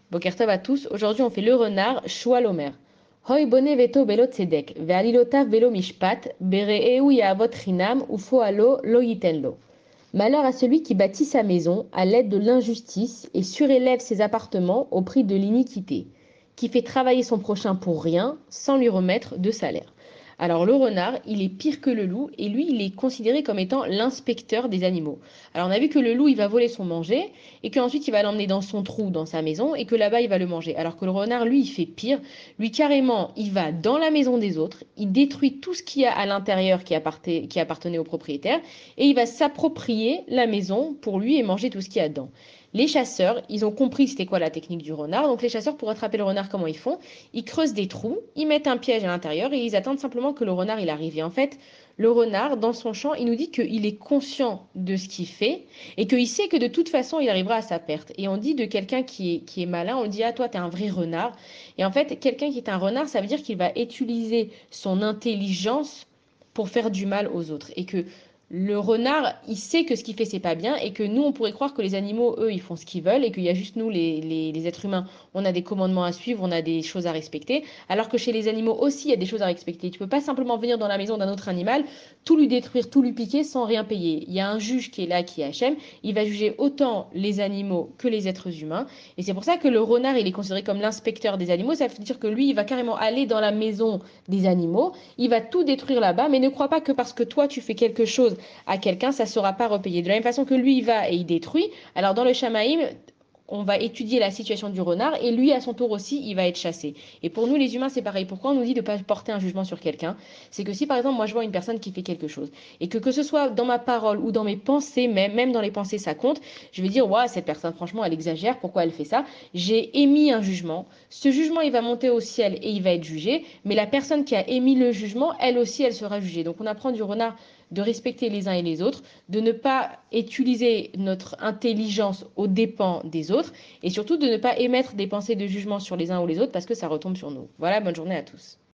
Boker Tov à tous. Aujourd'hui, on fait le renard, Shua l'Omer. Hoi bone veto belo tzedek, ve'alilotav belo mishpat, bere'eu ya'avot chinam, ufo alo lo yiten lo. Malheur à celui qui bâtit sa maison à l'aide de l'injustice et surélève ses appartements au prix de l'iniquité, qui fait travailler son prochain pour rien sans lui remettre de salaire. Alors le renard, il est pire que le loup et lui, il est considéré comme étant l'inspecteur des animaux. Alors on a vu que le loup, il va voler son manger et qu'ensuite il va l'emmener dans son trou, dans sa maison et que là-bas, il va le manger. Alors que le renard, lui, il fait pire. Lui, carrément, il va dans la maison des autres, il détruit tout ce qu'il y a à l'intérieur qui appartenait au propriétaire et il va s'approprier la maison pour lui et manger tout ce qu'il y a dedans. Les chasseurs, ils ont compris c'était quoi la technique du renard. Donc les chasseurs, pour attraper le renard, comment ils font? Ils creusent des trous, ils mettent un piège à l'intérieur et ils attendent simplement que le renard il arrive. Et en fait, le renard, dans son chant, il nous dit qu'il est conscient de ce qu'il fait et qu'il sait que de toute façon, il arrivera à sa perte. Et on dit de quelqu'un qui est malin, on dit, ah toi, t'es un vrai renard. Et en fait, quelqu'un qui est un renard, ça veut dire qu'il va utiliser son intelligence pour faire du mal aux autres. Et que le renard, il sait que ce qu'il fait, c'est pas bien, et que nous, on pourrait croire que les animaux, eux, ils font ce qu'ils veulent, et qu'il y a juste nous, les êtres humains, on a des commandements à suivre, on a des choses à respecter, alors que chez les animaux aussi, il y a des choses à respecter. Tu peux pas simplement venir dans la maison d'un autre animal, tout lui détruire, tout lui piquer sans rien payer. Il y a un juge qui est là, qui est Hachem, il va juger autant les animaux que les êtres humains, et c'est pour ça que le renard, il est considéré comme l'inspecteur des animaux, ça veut dire que lui, il va carrément aller dans la maison des animaux, il va tout détruire là-bas, mais ne crois pas que parce que toi, tu fais quelque chose à quelqu'un, ça ne sera pas repayé. De la même façon que lui, il va et il détruit. Alors dans le Shamaïm, on va étudier la situation du renard et lui, à son tour aussi, il va être chassé. Et pour nous, les humains, c'est pareil. Pourquoi on nous dit de ne pas porter un jugement sur quelqu'un? C'est que si, par exemple, moi, je vois une personne qui fait quelque chose et que ce soit dans ma parole ou dans mes pensées, même dans les pensées, ça compte, je vais dire, ouais, cette personne, franchement, elle exagère. Pourquoi elle fait ça? J'ai émis un jugement. Ce jugement, il va monter au ciel et il va être jugé. Mais la personne qui a émis le jugement, elle aussi, elle sera jugée. Donc, on apprend du renard de respecter les uns et les autres, de ne pas utiliser notre intelligence aux dépens des autres et surtout de ne pas émettre des pensées de jugement sur les uns ou les autres parce que ça retombe sur nous. Voilà, bonne journée à tous.